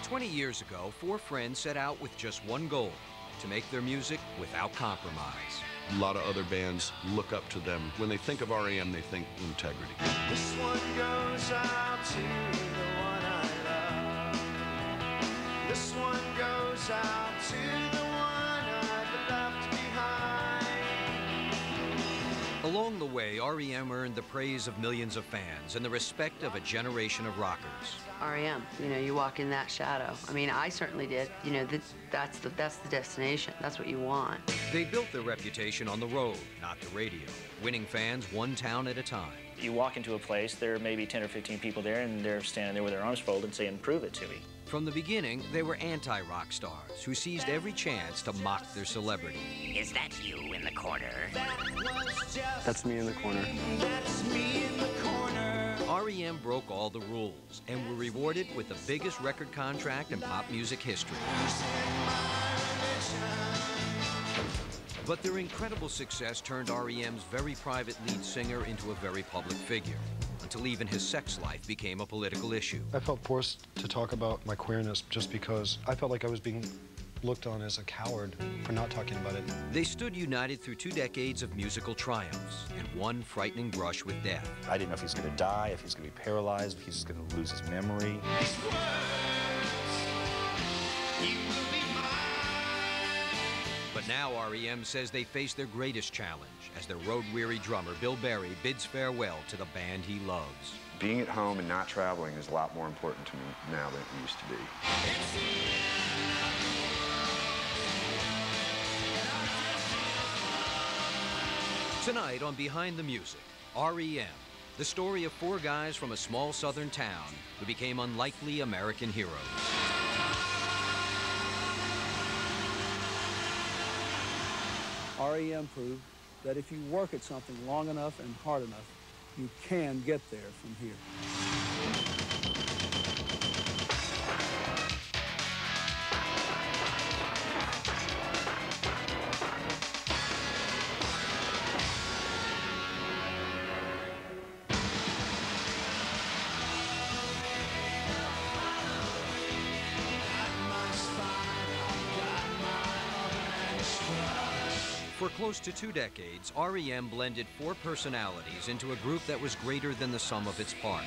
20 years ago, four friends set out with just one goal: to make their music without compromise. A lot of other bands look up to them. When they think of R.E.M., they think integrity. This one goes out to the one I love. This one goes out to the one I've left behind. Along the way, R.E.M. earned the praise of millions of fans and the respect of a generation of rockers. R.E.M., you know, you walk in that shadow. I mean, I certainly did. You know, that's the destination. That's what you want. They built their reputation on the road, not the radio, winning fans one town at a time. You walk into a place, there may be 10 or 15 people there, and they're standing there with their arms folded saying, "Prove it to me." From the beginning, they were anti-rock stars who seized every chance to mock their celebrity. Is that you in the corner? That's me in the corner. That's me in the corner. R.E.M. broke all the rules and were rewarded with the biggest record contract in pop music history. But their incredible success turned R.E.M.'s very private lead singer into a very public figure, until even his sex life became a political issue. I felt forced to talk about my queerness just because I felt like I was being looked on as a coward for not talking about it. They stood united through 2 decades of musical triumphs and one frightening brush with death. I didn't know if he was going to die, if he was going to be paralyzed, if he was going to lose his memory. But now R.E.M. says they face their greatest challenge as their road-weary drummer, Bill Berry, bids farewell to the band he loves. Being at home and not traveling is a lot more important to me now than it used to be. Tonight on Behind the Music, R.E.M., the story of 4 guys from a small southern town who became unlikely American heroes. R.E.M. proved that if you work at something long enough and hard enough, you can get there from here. For close to 2 decades, R.E.M. blended 4 personalities into a group that was greater than the sum of its parts.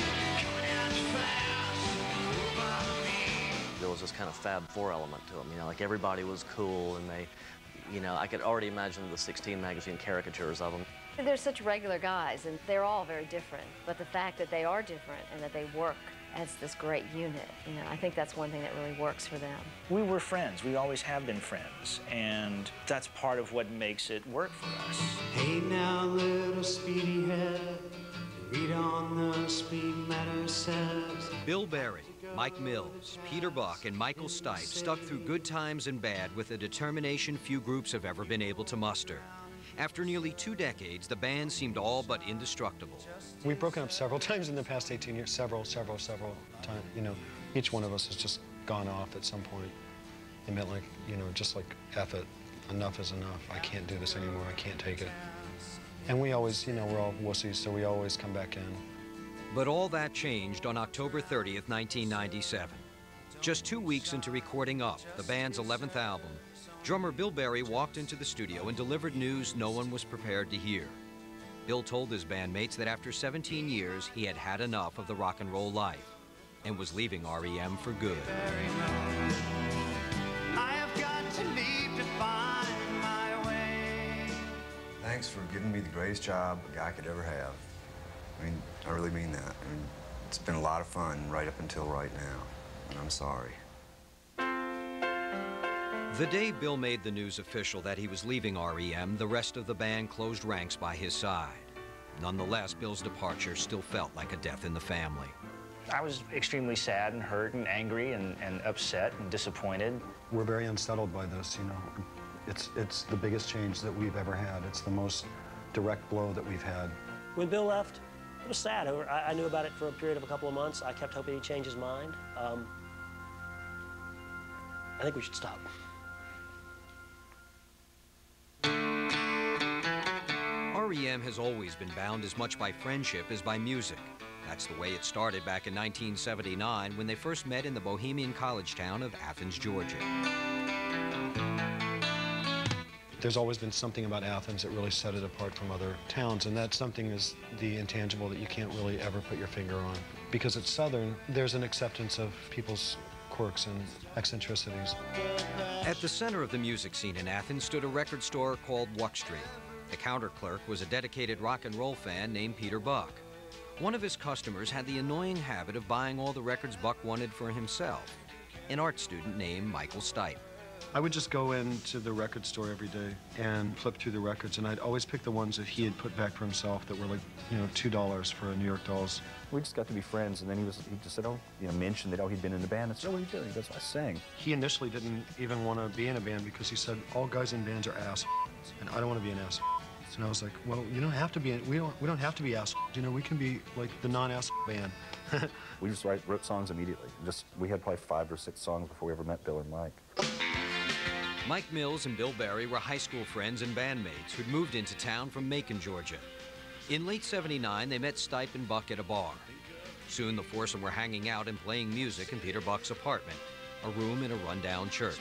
There was this kind of Fab Four element to them, you know, like everybody was cool and they, you know, I could already imagine the 16 magazine caricatures of them. They're such regular guys and they're all very different, but the fact that they are different and that they work as this great unit, you know, I think that's one thing that really works for them. We were friends. We always have been friends, and that's part of what makes it work for us. Hey now, little speedy head, read on the speed matter says. Bill Berry, Mike Mills, Peter Buck, and Michael Stipe stuck through good times and bad with a determination few groups have ever been able to muster. After nearly 2 decades, the band seemed all but indestructible. We've broken up several times in the past 18 years, several times. You know, each one of us has just gone off at some point. It meant like, you know, just like, F it, enough is enough. I can't do this anymore, I can't take it. And we always, you know, we're all wussies, so we always come back in. But all that changed on October 30th, 1997. Just 2 weeks into recording Up, the band's 11th album, drummer Bill Berry walked into the studio and delivered news no one was prepared to hear. Bill told his bandmates that after 17 years, he had had enough of the rock and roll life and was leaving R.E.M. for good. I have got to leave to find my way. Thanks for giving me the greatest job a guy could ever have. I mean, I really mean that. I mean, it's been a lot of fun right up until right now, and I'm sorry. The day Bill made the news official that he was leaving R.E.M., the rest of the band closed ranks by his side. Nonetheless, Bill's departure still felt like a death in the family. I was extremely sad and hurt and angry and upset and disappointed. We're very unsettled by this, you know. It's the biggest change that we've ever had. It's the most direct blow that we've had. When Bill left, it was sad. I knew about it for a period of a couple of months. I kept hoping he'd change his mind. I think we should stop. R.E.M. has always been bound as much by friendship as by music. That's the way it started back in 1979 when they first met in the bohemian college town of Athens, Georgia. There's always been something about Athens that really set it apart from other towns, and that something is the intangible that you can't really ever put your finger on. Because it's Southern, there's an acceptance of people's quirks and eccentricities. At the center of the music scene in Athens stood a record store called Wuck Street. The counter clerk was a dedicated rock and roll fan named Peter Buck. One of his customers had the annoying habit of buying all the records Buck wanted for himself, an art student named Michael Stipe. I would just go into the record store every day and flip through the records, and I'd always pick the ones that he had put back for himself that were like, you know, $2 for a New York Dolls. We just got to be friends, and then he just said, oh, you know, mentioned that, oh, he'd been in a band. I said, oh, what are you doing? He goes, I sang. He initially didn't even want to be in a band because he said, all guys in bands are ass, and I don't want to be an ass. And I was like, well, you don't have to be, we don't have to be ass. You know, we can be like the non-ass band. We just wrote songs immediately. We had probably 5 or 6 songs before we ever met Bill and Mike. Mike Mills and Bill Berry were high school friends and bandmates who'd moved into town from Macon, Georgia. In late '79, they met Stipe and Buck at a bar. Soon the foursome were hanging out and playing music in Peter Buck's apartment, a room in a rundown church.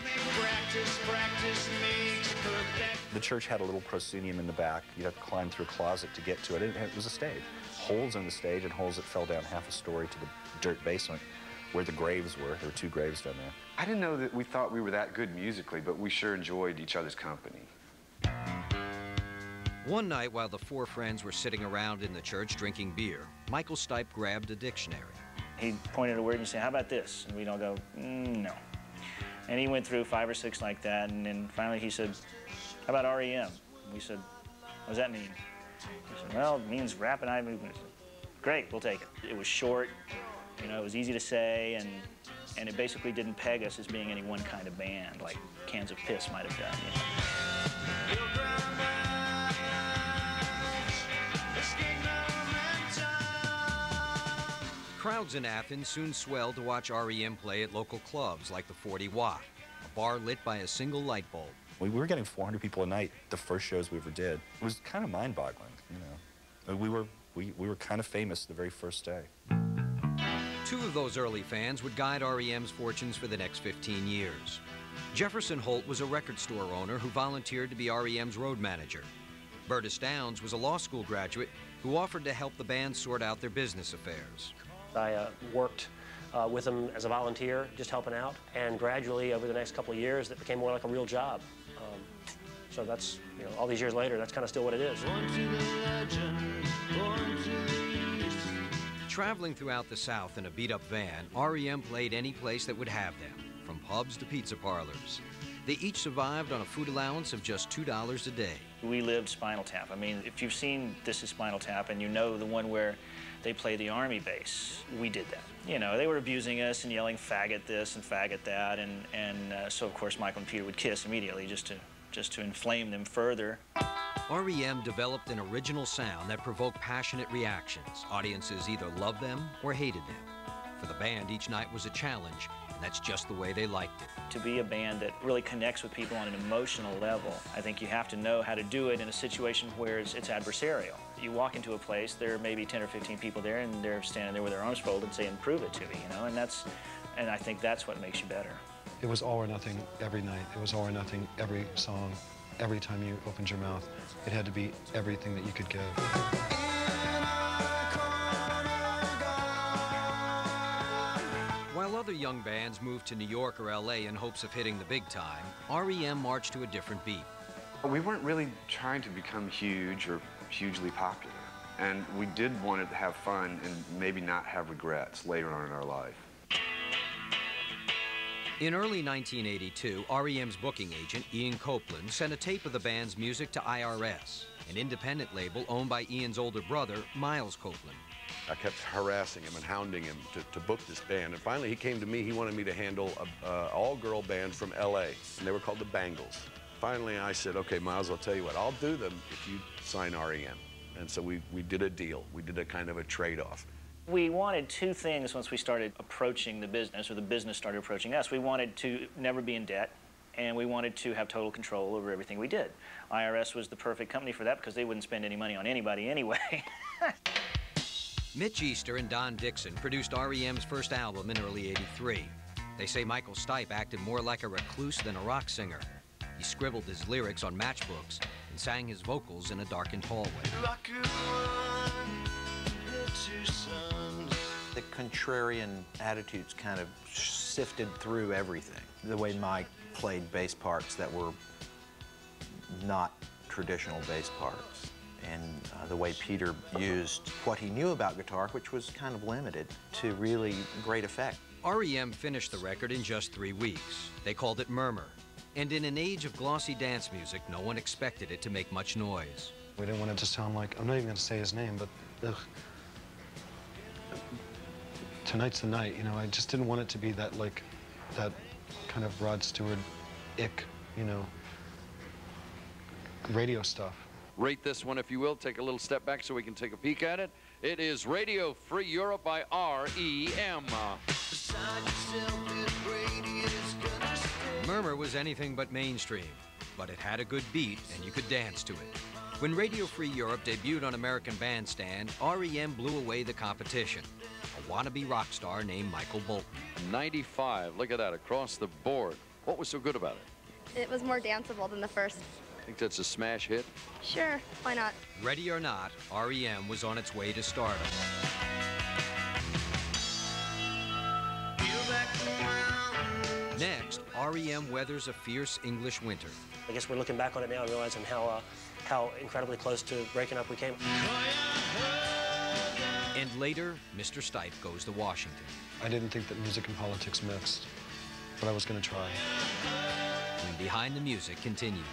The church had a little proscenium in the back. You'd have to climb through a closet to get to it. It was a stage. Holes in the stage and holes that fell down half a story to the dirt basement where the graves were. There were 2 graves down there. I didn't know that we thought we were that good musically, but we sure enjoyed each other's company. One night, while the 4 friends were sitting around in the church drinking beer, Michael Stipe grabbed a dictionary. He pointed a word and said, how about this? And we'd all go, no. And he went through 5 or 6 like that, and then finally he said, how about R.E.M? And we said, what does that mean? He said, well, it means rap and eye movement. Great, we'll take it. It was short, you know, it was easy to say, and it basically didn't peg us as being any one kind of band, like Cans of Piss might have done. You know? Crowds in Athens soon swelled to watch R.E.M. play at local clubs like the 40 Watt, a bar lit by a single light bulb. We were getting 400 people a night the first shows we ever did. It was kind of mind-boggling, you know. We were kind of famous the very first day. 2 of those early fans would guide R.E.M.'s fortunes for the next 15 years. Jefferson Holt was a record store owner who volunteered to be R.E.M.'s road manager. Burtis Downs was a law school graduate who offered to help the band sort out their business affairs. I worked with them as a volunteer, just helping out, and gradually over the next couple of years that became more like a real job. So that's, you know, all these years later, that's kind of still what it is. Traveling throughout the South in a beat-up van, R.E.M. played any place that would have them, from pubs to pizza parlors. They each survived on a food allowance of just $2 a day. We lived Spinal Tap. I mean, if you've seen This Is Spinal Tap and you know the one where they play the Army base, we did that. You know, they were abusing us and yelling faggot this and faggot that, and so of course Michael and Peter would kiss immediately just to inflame them further. R.E.M. developed an original sound that provoked passionate reactions. Audiences either loved them or hated them. For the band, each night was a challenge, and that's just the way they liked it. To be a band that really connects with people on an emotional level, I think you have to know how to do it in a situation where it's adversarial. You walk into a place, there are maybe 10 or 15 people there, and they're standing there with their arms folded saying, prove it to me, you know, and I think that's what makes you better. It was all or nothing every night. It was all or nothing every song. Every time you opened your mouth, it had to be everything that you could give. While other young bands moved to New York or L.A. in hopes of hitting the big time, R.E.M. marched to a different beat. We weren't really trying to become huge or hugely popular, and we did want to have fun and maybe not have regrets later on in our life. In early 1982, R.E.M.'s booking agent, Ian Copeland, sent a tape of the band's music to IRS, an independent label owned by Ian's older brother, Miles Copeland. I kept harassing him and hounding him to book this band, and finally he came to me. He wanted me to handle an all-girl band from L.A., and they were called the Bangles. Finally, I said, okay, Miles, I'll tell you what, I'll do them if you sign R.E.M. And so we did a deal. We did a kind of a trade-off. We wanted 2 things once we started approaching the business, or the business started approaching us. We wanted to never be in debt, and we wanted to have total control over everything we did. IRS was the perfect company for that because they wouldn't spend any money on anybody anyway. Mitch Easter and Don Dixon produced R.E.M's first album in early '83. They say Michael Stipe acted more like a recluse than a rock singer. He scribbled his lyrics on matchbooks and sang his vocals in a darkened hallway. The contrarian attitudes kind of sifted through everything. The way Mike played bass parts that were not traditional bass parts, and the way Peter used what he knew about guitar, which was kind of limited, to really great effect. R.E.M. finished the record in just 3 weeks. They called it Murmur. And in an age of glossy dance music, no one expected it to make much noise. We didn't want it to sound like, I'm not even going to say his name, but ugh. Tonight's the night, you know, I just didn't want it to be that, like, that kind of Rod Stewart-ick, you know, radio stuff. Rate this one, if you will. Take a little step back so we can take a peek at it. It is Radio Free Europe by R.E.M. Murmur was anything but mainstream, but it had a good beat and you could dance to it. When Radio Free Europe debuted on American Bandstand, R.E.M. blew away the competition. A wannabe rock star named Michael Bolton. 95, look at that, across the board. What was so good about it? It was more danceable than the first. Think that's a smash hit? Sure, why not? Ready or not, R.E.M. was on its way to stardom. Next, R.E.M. weathers a fierce English winter. I guess we're looking back on it now and realizing how incredibly close to breaking up we came. And later, Mr. Stipe goes to Washington. I didn't think that music and politics mixed, but I was going to try. And Behind the Music continues.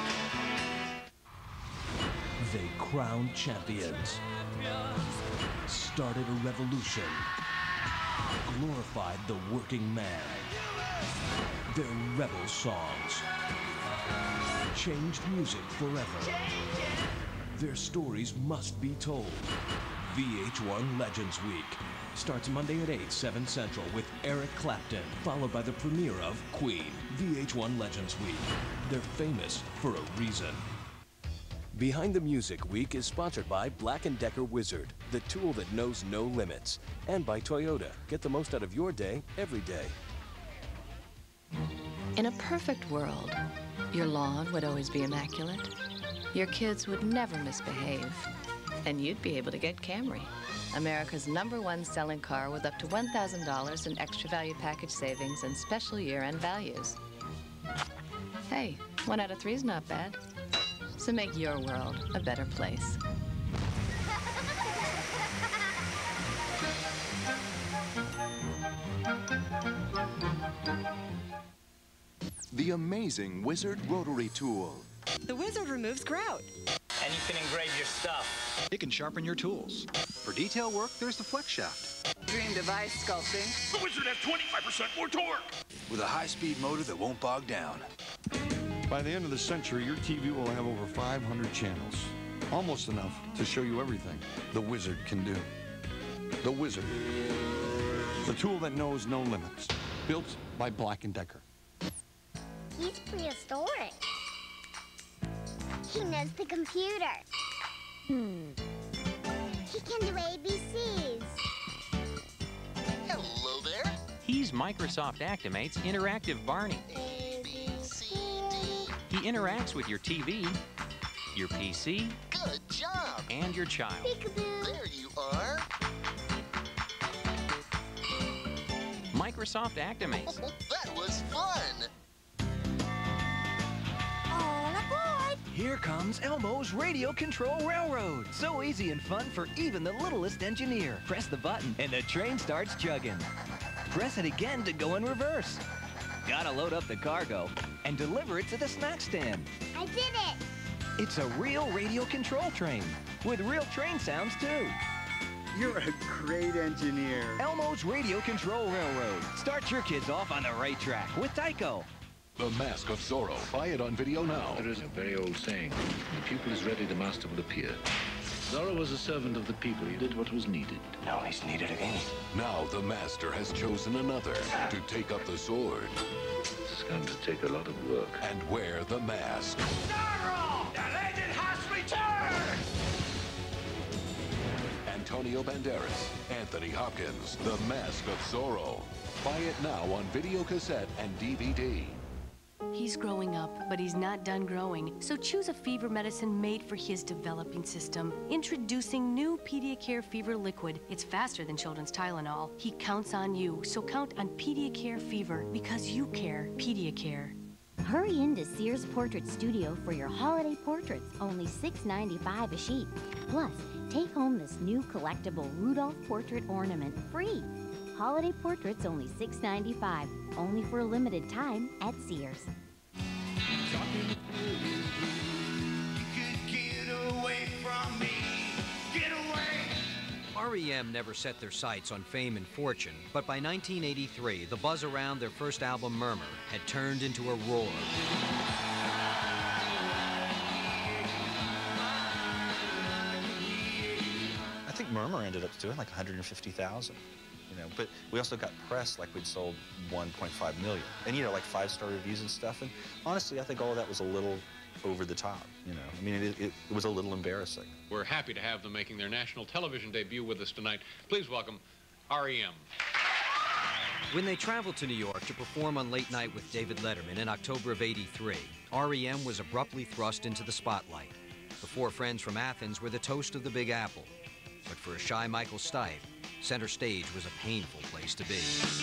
They crowned champions, started a revolution, glorified the working man. Their rebel songs changed music forever. Their stories must be told. VH1 Legends Week starts Monday at 8, 7 Central with Eric Clapton, followed by the premiere of Queen. VH1 Legends Week. They're famous for a reason. Behind the Music Week is sponsored by Black & Decker Wizard, the tool that knows no limits, and by Toyota. Get the most out of your day, every day. In a perfect world, your lawn would always be immaculate, your kids would never misbehave, and you'd be able to get Camry, America's #1 selling car with up to $1,000 in extra value package savings and special year-end values. Hey, 1 out of 3 is not bad. So make your world a better place. The amazing Wizard Rotary Tool. The Wizard removes grout. And you can engrave your stuff. It can sharpen your tools. For detail work, there's the flex shaft. Dream device sculpting. The Wizard has 25% more torque. With a high-speed motor that won't bog down. By the end of the century, your TV will have over 500 channels. Almost enough to show you everything the Wizard can do. The Wizard. The tool that knows no limits. Built by Black & Decker. He's prehistoric. He knows the computer. He can do ABCs. Hello there. He's Microsoft Actimate's interactive Barney. He interacts with your TV, your PC, good job, and your child. Peekaboo. There you are. Microsoft Actimates. That was fun. All aboard! Here comes Elmo's Radio Control Railroad. So easy and fun for even the littlest engineer. Press the button and the train starts chugging. Press it again to go in reverse. Gotta load up the cargo and deliver it to the snack stand. I did it! It's a real radio control train with real train sounds too. You're a great engineer. Elmo's Radio Control Railroad. Start your kids off on the right track with Tyco. The Mask of Zorro. Buy it on video now. There is a very old saying, when the pupil is ready, the master will appear. Zorro was a servant of the people. He did what was needed. Now he's needed again. Now the master has chosen another to take up the sword. It's going to take a lot of work. And wear the mask. Zorro! The legend has returned! And Antonio Banderas, Anthony Hopkins, The Mask of Zorro. Buy it now on video cassette and DVD. He's growing up, but he's not done growing. So choose a fever medicine made for his developing system. Introducing new Pediacare Fever Liquid. It's faster than children's Tylenol. He counts on you, so count on Pediacare Fever because you care. Pediacare. Hurry into Sears Portrait Studio for your holiday portraits, only $6.95 a sheet. Plus, take home this new collectible Rudolph portrait ornament free. Holiday portraits only $6.95, only for a limited time at Sears. R.E.M. never set their sights on fame and fortune, but by 1983, the buzz around their first album, Murmur, had turned into a roar. I think Murmur ended up doing like 150,000, you know, but we also got press like we'd sold 1.5 million. And, you know, like 5-star reviews and stuff. And honestly, I think all of that was a little over the top, you know. I mean, it was a little embarrassing. We're happy to have them making their national television debut with us tonight. Please welcome R.E.M. When they traveled to New York to perform on Late Night with David Letterman in October of '83, R.E.M. was abruptly thrust into the spotlight. The four friends from Athens were the toast of the Big Apple. But for a shy Michael Stipe, center stage was a painful place to be.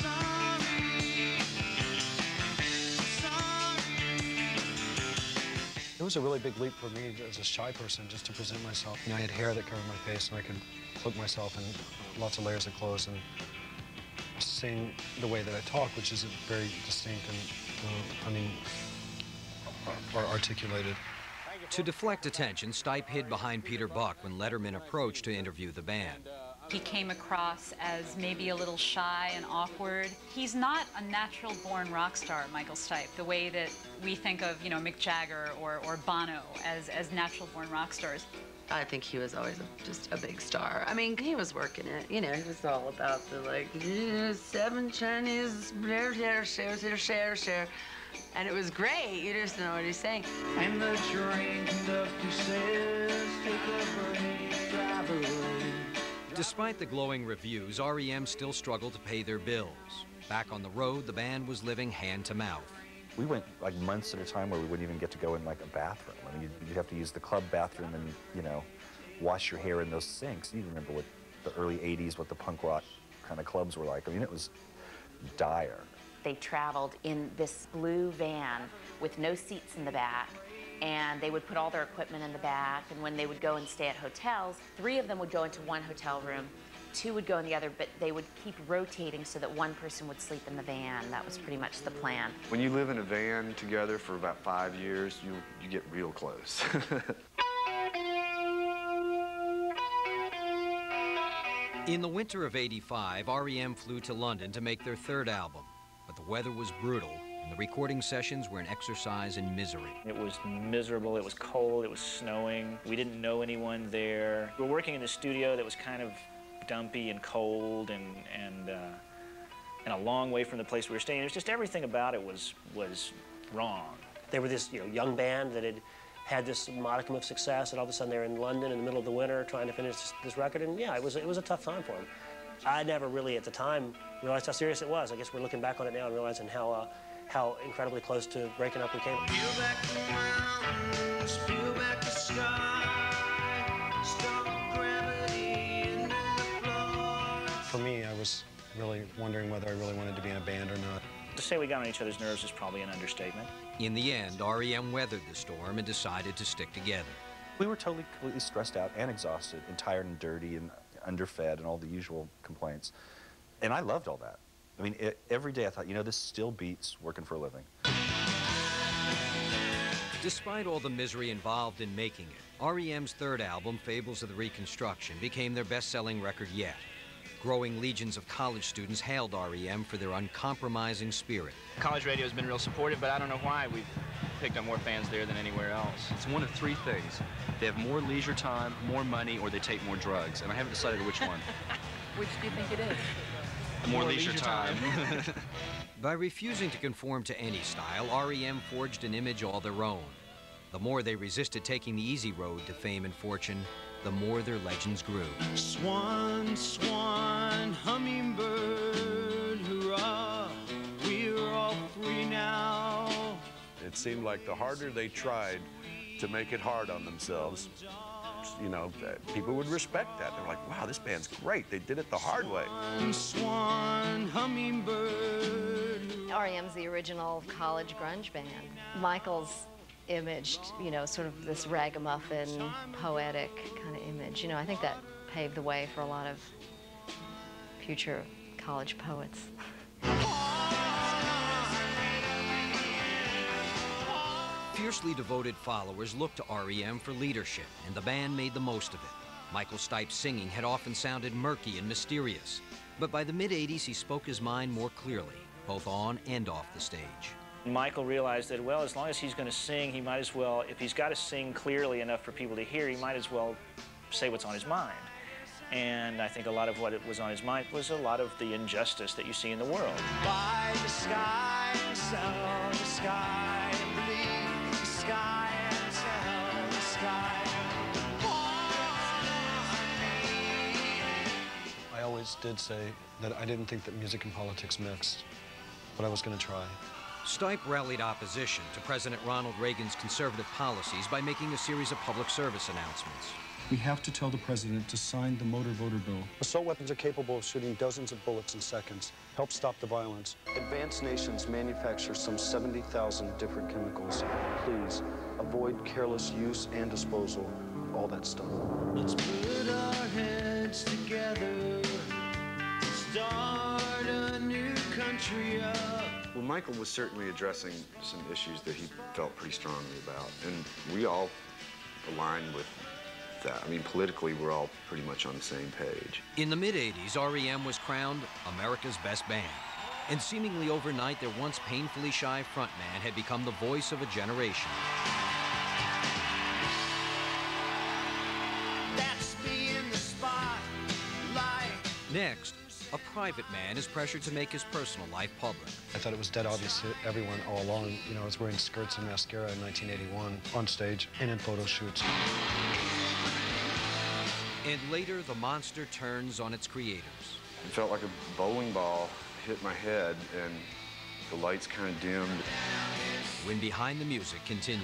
It was a really big leap for me as a shy person just to present myself. You know, I had hair that covered my face and I could cloak myself in lots of layers of clothes and sing the way that I talk, which is very distinct and, articulated. To deflect attention, Stipe hid behind Peter Buck when Letterman approached to interview the band. He came across as maybe a little shy and awkward. He's not a natural-born rock star, Michael Stipe, the way that we think of, you know, Mick Jagger or Bono as natural-born rock stars. I think he was always just a big star. I mean, he was working it. You know, he was all about the, like, 7 Chinese, share. And it was great. You just know what he's saying. And the train conductor says, take a break, drive away. Despite the glowing reviews, R.E.M. still struggled to pay their bills. Back on the road, the band was living hand to mouth. We went like months at a time where we wouldn't even get to go in like a bathroom. I mean, you'd have to use the club bathroom and, you know, wash your hair in those sinks. You remember what the early 80s, what the punk rock kind of clubs were like. I mean, it was dire. They traveled in this blue van with no seats in the back, and they would put all their equipment in the back, and when they would go and stay at hotels, 3 of them would go into one hotel room, 2 would go in the other, but they would keep rotating so that one person would sleep in the van. That was pretty much the plan. When you live in a van together for about 5 years, you get real close. In the winter of '85, R.E.M. flew to London to make their 3rd album, but the weather was brutal, and the recording sessions were an exercise in misery. It was miserable, it was cold, it was snowing. We didn't know anyone there. We were working in the studio that was kind of dumpy and cold and a long way from the place we were staying. It was just everything about it was wrong. They were this, you know, young band that had this modicum of success, and all of a sudden they're in London in the middle of the winter trying to finish this record, and yeah, it was a tough time for them. I never really, at the time, realized how serious it was. I guess we're looking back on it now and realizing how incredibly close to breaking up we came. Peel back the mountains, peel back the sky, stop gravity into the floor. For me, I was really wondering whether I really wanted to be in a band or not. To say we got on each other's nerves is probably an understatement. In the end, R.E.M. weathered the storm and decided to stick together. We were completely stressed out and exhausted and tired and dirty and underfed and all the usual complaints. And I loved all that. I mean, every day I thought, you know, this still beats working for a living. Despite all the misery involved in making it, R.E.M.'s 3rd album, Fables of the Reconstruction, became their best-selling record yet. Growing legions of college students hailed R.E.M. for their uncompromising spirit. College radio has been real supportive, but I don't know why we've picked up more fans there than anywhere else. It's one of 3 things. They have more leisure time, more money, or they take more drugs, and I haven't decided which one. Which do you think it is? More leisure time. By refusing to conform to any style, R.E.M. forged an image all their own. The more they resisted taking the easy road to fame and fortune, the more their legends grew. Swan, swan, hummingbird, hurrah, we're all free now. It seemed like the harder they tried to make it hard on themselves, you know, people would respect that. They're like, wow, this band's great. They did it the hard way. Swan, hummingbird. R.E.M's the original college grunge band. Michael's imaged, you know, sort of this ragamuffin, poetic kind of image. You know, I think that paved the way for a lot of future college poets. Fiercely devoted followers looked to R.E.M. for leadership, and the band made the most of it. Michael Stipe's singing had often sounded murky and mysterious, but by the mid-'80s he spoke his mind more clearly, both on and off the stage. Michael realized that, well, as long as he's going to sing, he might as well, if he's got to sing clearly enough for people to hear, he might as well say what's on his mind. And I think a lot of what was on his mind was a lot of the injustice that you see in the world. By the sky, so the sky, bleed the sky, and tell the sky. I always did say that I didn't think that music and politics mixed, but I was going to try. Stipe rallied opposition to President Ronald Reagan's conservative policies by making a series of public service announcements. We have to tell the president to sign the motor voter bill. Assault weapons are capable of shooting dozens of bullets in seconds. Help stop the violence. Advanced nations manufacture some 70,000 different chemicals. Please, avoid careless use and disposal of all that stuff. Let's put our heads together, start a new country up. Well, Michael was certainly addressing some issues that he felt pretty strongly about, and we all aligned with that. I mean, politically, we're all pretty much on the same page. In the mid-'80s, R.E.M. was crowned America's best band. And seemingly overnight, their once painfully shy frontman had become the voice of a generation. That's me in the spotlight. Next, a private man is pressured to make his personal life public. I thought it was dead obvious to everyone all along. You know, I was wearing skirts and mascara in 1981 on stage and in photo shoots. And later, the monster turns on its creators. It felt like a bowling ball hit my head, and the lights kind of dimmed. When Behind the Music continues.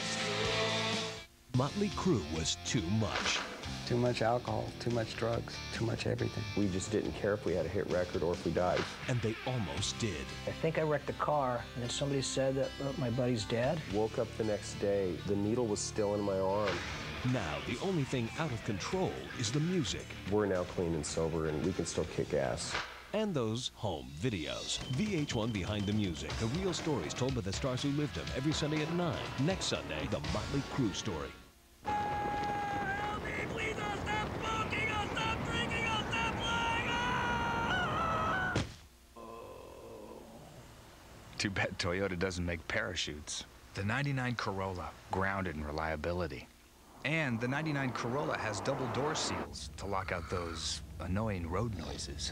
Motley Crue was too much. Too much alcohol, too much drugs, too much everything. We just didn't care if we had a hit record or if we died. And they almost did. I think I wrecked a car, and then somebody said that my buddy's dead. Woke up the next day, the needle was still in my arm. Now, the only thing out of control is the music. We're now clean and sober, and we can still kick ass. And those home videos. VH1 Behind the Music, the real stories told by the stars who lived them, every Sunday at 9. Next Sunday, the Motley Crue story. Too bad Toyota doesn't make parachutes. The 99 Corolla, grounded in reliability. And the 99 Corolla has double door seals to lock out those annoying road noises.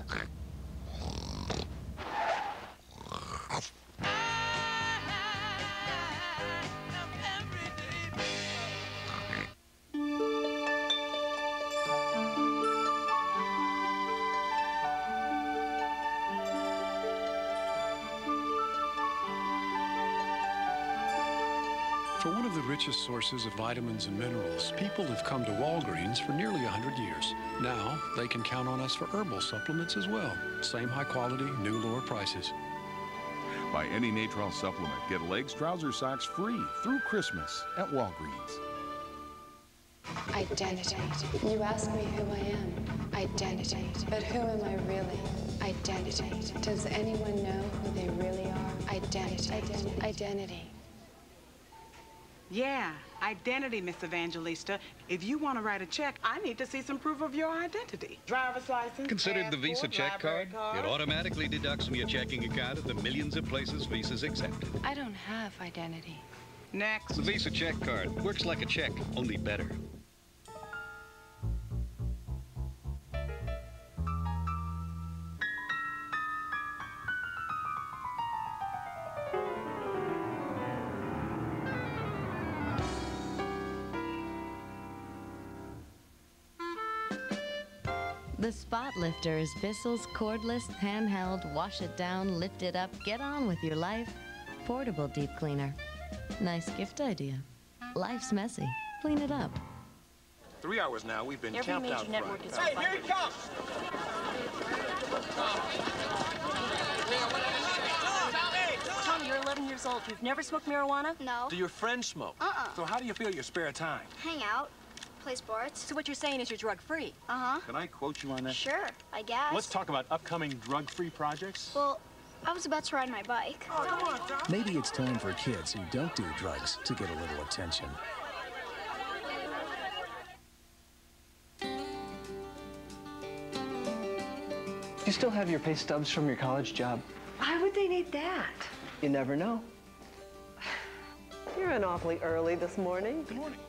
For one of the richest sources of vitamins and minerals, people have come to Walgreens for nearly 100 years. Now, they can count on us for herbal supplements as well. Same high quality, new lower prices. Buy any Natrol supplement. Get legs, trousers, socks free through Christmas at Walgreens. Identity. You ask me who I am. Identity. But who am I really? Identity. Does anyone know who they really are? Identity. Identity. Yeah, identity, Miss Evangelista. If you want to write a check, I need to see some proof of your identity. Driver's license, Considered the Visa check card? card? It automatically deducts from your checking account of the millions of places Visa's accepted. I don't have identity. Next. The Visa check card works like a check, only better. The Spot Lifter is Bissell's cordless, handheld, wash it down, lift it up, get on with your life. Portable deep cleaner. Nice gift idea. Life's messy. Clean it up. 3 hours now, we've been Every camped major out network front. is Hey, here he comes! Tom, you're 11 years old. You've never smoked marijuana? No. Do your friends smoke? So how do you feel your spare time? Hang out, play sports. So what you're saying is you're drug-free? Uh-huh. Can I quote you on that? Sure, I guess. Let's talk about upcoming drug-free projects. Well, I was about to ride my bike. Oh, come on, Tom. Maybe it's time for kids who don't do drugs to get a little attention. You still have your pay stubs from your college job? Why would they need that? You never know. You're in awfully early this morning. Good morning.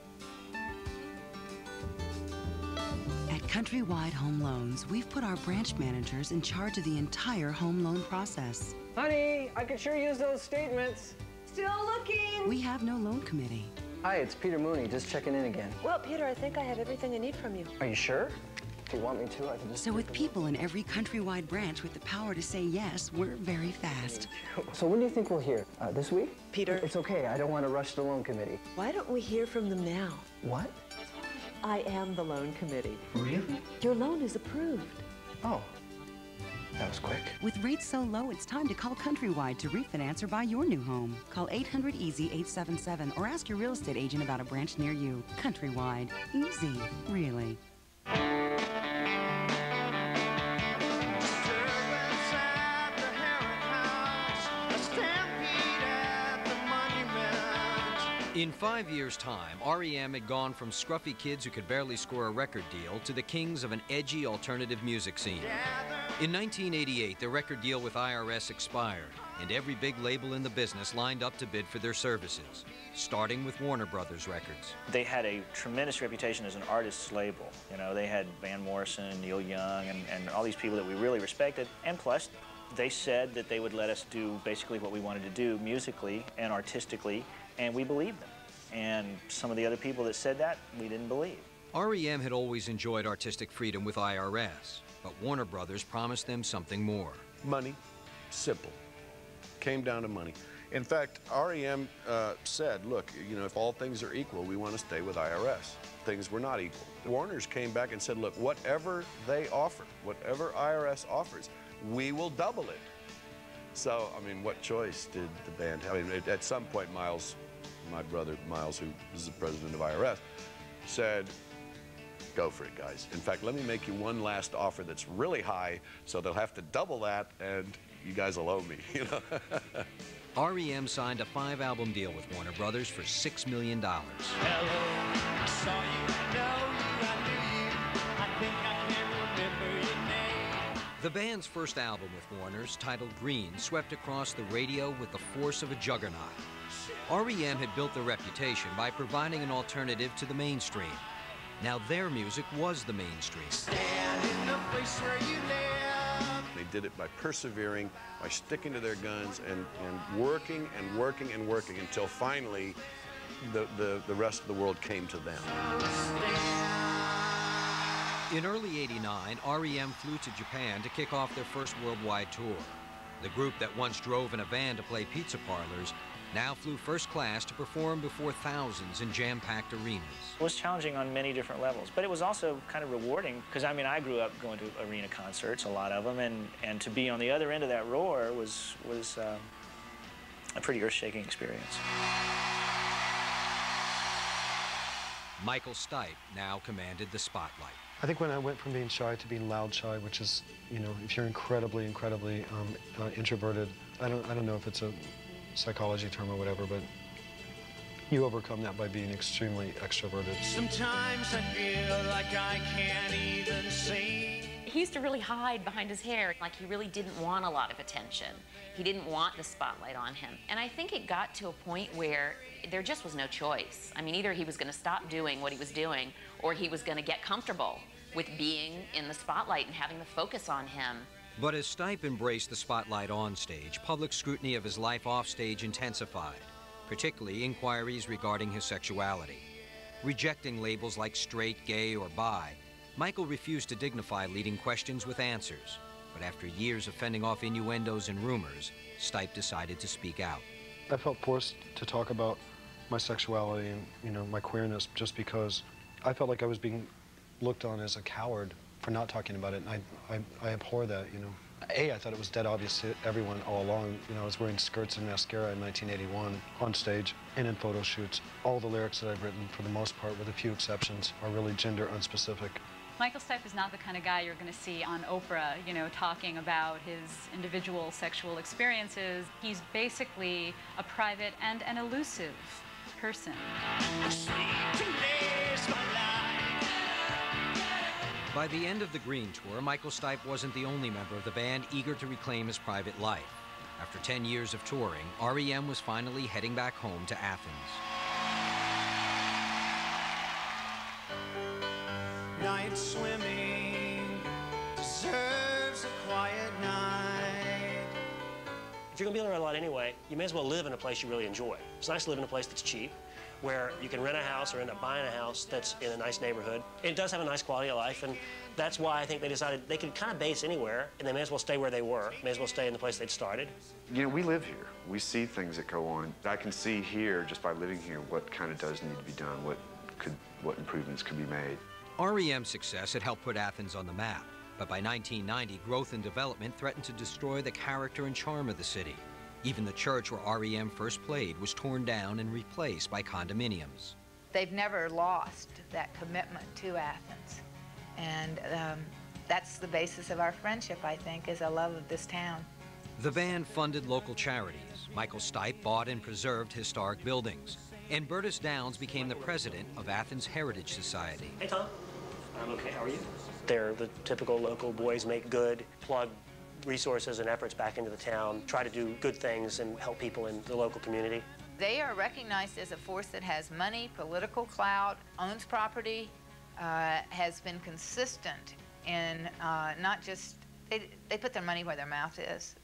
At Countrywide Home Loans, we've put our branch managers in charge of the entire home loan process. Honey, I could sure use those statements. Still looking. We have no loan committee. Hi, it's Peter Mooney, just checking in again. Well, Peter, I think I have everything I need from you. Are you sure? If you want me to, I can just... So with people in every Countrywide branch with the power to say yes, we're very fast. So when do you think we'll hear? This week? Peter. It's okay, I don't want to rush the loan committee. Why don't we hear from them now? What? I am the loan committee. Really? Your loan is approved. Oh, that was quick. With rates so low, it's time to call Countrywide to refinance or buy your new home. Call 800-EASY-877 or ask your real estate agent about a branch near you. Countrywide. Easy, really. In 5 years' time, R.E.M. had gone from scruffy kids who could barely score a record deal to the kings of an edgy alternative music scene. In 1988, the record deal with IRS expired, and every big label in the business lined up to bid for their services, starting with Warner Brothers Records. They had a tremendous reputation as an artist's label. You know, they had Van Morrison, Neil Young, and all these people that we really respected, and plus, they said that they would let us do basically what we wanted to do musically and artistically, and we believed them. And some of the other people that said that, we didn't believe. R.E.M. had always enjoyed artistic freedom with IRS, but Warner Brothers promised them something more. Money. Simple. Came down to money. In fact, R.E.M. said, look, you know, if all things are equal, we want to stay with IRS. Things were not equal. Warner's came back and said, look, whatever they offer, whatever IRS offers, we will double it. So, I mean, what choice did the band have? I mean, at some point, Miles, my brother Miles, who is the president of IRS, said, go for it, guys. In fact, let me make you one last offer that's really high, so they'll have to double that, and you guys will owe me, you know? R.E.M. signed a 5-album deal with Warner Brothers for $6 million. Hello, I saw you, I know you, I knew you. I think I can remember your name. The band's first album with Warner's, titled Green, swept across the radio with the force of a juggernaut. R.E.M. had built their reputation by providing an alternative to the mainstream. Now their music was the mainstream. Stand in the place where you live. They did it by persevering, by sticking to their guns, and working and working and working until finally the rest of the world came to them. In early '89, R.E.M. flew to Japan to kick off their first worldwide tour. The group that once drove in a van to play pizza parlors now flew first class to perform before thousands in jam-packed arenas. It was challenging on many different levels, but it was also kind of rewarding, because I mean, I grew up going to arena concerts, a lot of them, and to be on the other end of that roar was a pretty earth-shaking experience. Michael Stipe now commanded the spotlight. I think when I went from being shy to being loud shy, which is, you know, if you're incredibly introverted, I don't know if it's a psychology term or whatever, but you overcome that by being extremely extroverted. Sometimes I feel like I can't even sing. He used to really hide behind his hair, like he really didn't want a lot of attention. He didn't want the spotlight on him. And I think it got to a point where there just was no choice. I mean, either he was going to stop doing what he was doing, or he was going to get comfortable with being in the spotlight and having the focus on him. But as Stipe embraced the spotlight on stage, public scrutiny of his life off stage intensified, particularly inquiries regarding his sexuality. Rejecting labels like straight, gay, or bi, Michael refused to dignify leading questions with answers, but after years of fending off innuendos and rumors, Stipe decided to speak out. I felt forced to talk about my sexuality and, you know, my queerness just because I felt like I was being looked on as a coward for not talking about it, and I abhor that, you know. I thought it was dead obvious to everyone all along. You know, I was wearing skirts and mascara in 1981 on stage and in photo shoots. All the lyrics that I've written, for the most part, with a few exceptions, are really gender unspecific. Michael Stipe is not the kind of guy you're going to see on Oprah, you know, talking about his individual sexual experiences. He's basically a private and an elusive person. By the end of the Green Tour, Michael Stipe wasn't the only member of the band eager to reclaim his private life. After 10 years of touring, R.E.M. was finally heading back home to Athens. Night swimming deserves a quiet night. If you're gonna be around a lot anyway, you may as well live in a place you really enjoy. It's nice to live in a place that's cheap, where you can rent a house or end up buying a house that's in a nice neighborhood. It does have a nice quality of life, and that's why I think they decided they could kind of base anywhere, and they may as well stay where they were, may as well stay in the place they'd started. You know, we live here. We see things that go on. I can see here, just by living here, what kind of does need to be done, what improvements could be made. R.E.M's success had helped put Athens on the map, but by 1990, growth and development threatened to destroy the character and charm of the city. Even the church where R.E.M. first played was torn down and replaced by condominiums. They've never lost that commitment to Athens. And that's the basis of our friendship, I think, is a love of this town. The band funded local charities. Michael Stipe bought and preserved historic buildings. And Bertus Downs became the president of Athens Heritage Society. Hey, Tom. I'm okay. How are you? They're the typical local boys make good, plug resources and efforts back into the town, try to do good things and help people in the local community. They are recognized as a force that has money, political clout, owns property, has been consistent in not just, they put their money where their mouth is.